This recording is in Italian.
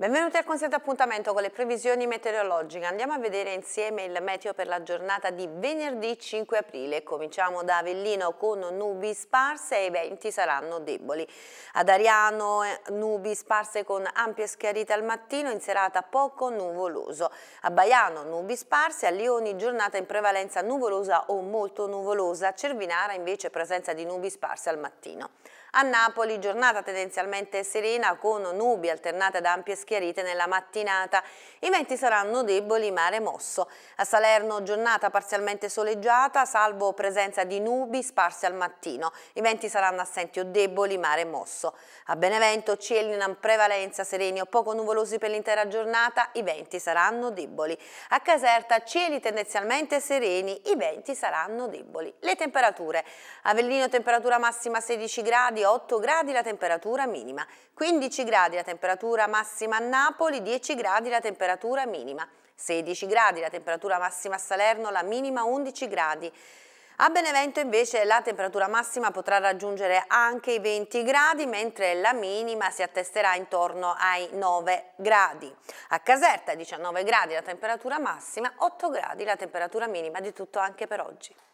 Benvenuti al consueto appuntamento con le previsioni meteorologiche. Andiamo a vedere insieme il meteo per la giornata di venerdì 5 aprile. Cominciamo da Avellino con nubi sparse e i venti saranno deboli. Ad Ariano nubi sparse con ampie schiarite al mattino, in serata poco nuvoloso. A Baiano nubi sparse, a Lioni giornata in prevalenza nuvolosa o molto nuvolosa, a Cervinara invece presenza di nubi sparse al mattino. A Napoli giornata tendenzialmente serena con nubi alternate ad ampie schiarite nella mattinata. I venti saranno deboli, mare mosso. A Salerno giornata parzialmente soleggiata, salvo presenza di nubi sparse al mattino. I venti saranno assenti o deboli, mare mosso. A Benevento cieli in prevalenza sereni o poco nuvolosi per l'intera giornata, i venti saranno deboli. A Caserta cieli tendenzialmente sereni, i venti saranno deboli. Le temperature: Avellino temperatura massima 16 gradi, 8 gradi la temperatura minima, 15 gradi la temperatura massima a Napoli, 10 gradi la temperatura minima, 16 gradi la temperatura massima a Salerno, la minima 11 gradi. A Benevento invece la temperatura massima potrà raggiungere anche i 20 gradi, mentre la minima si attesterà intorno ai 9 gradi. A Caserta 19 gradi la temperatura massima, 8 gradi la temperatura minima. Di tutto anche per oggi.